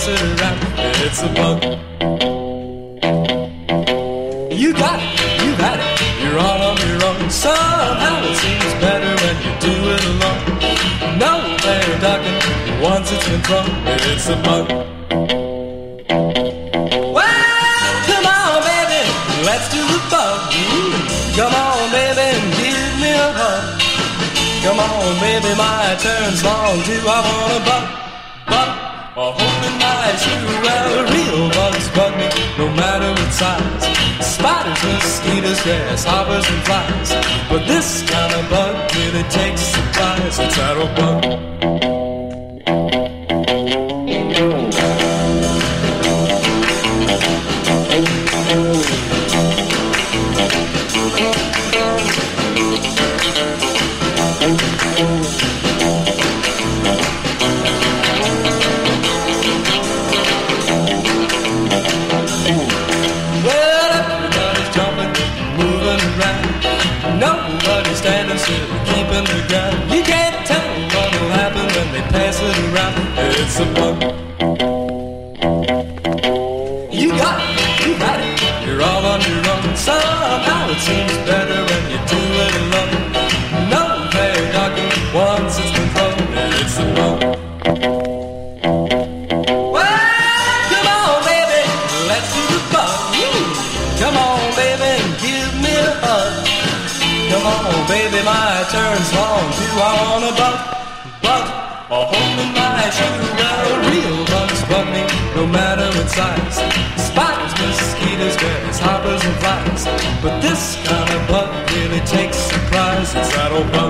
pass it around. It's a bug. You got it, you had it, you're all on your own. Somehow it seems better when you do it alone. No player ducking once it's been thrown. It's a bug. Well, come on, baby, let's do the bug. Come on, baby, and give me a hug. Come on, baby, my turn's long too. I wanna bug, bug, a hole in my shoe. Well, real bugs bug me, no matter what size. Spiders, mosquitoes, grasshoppers, and flies. But this kind of bug really takes surprise. It's that old bug. Nobody's standing still, keeping the ground. You can't tell what'll happen when they pass it around. It's a bug. You got it, you had it, you're all on your own. Somehow it seems better when you do it alone. No player ducking once it's been thrown. It's a bug. Well, come on, baby, let's do the bug. Come on, baby, and give me a hug. Come on, baby, my turn's long too. I wanna bug, bug, a hole in my shoe. Well, real bugs bug me, no matter what size. Spiders, mosquitoes, grasshoppers, and flies. But this kind of bug really takes surprise. It's that old bug.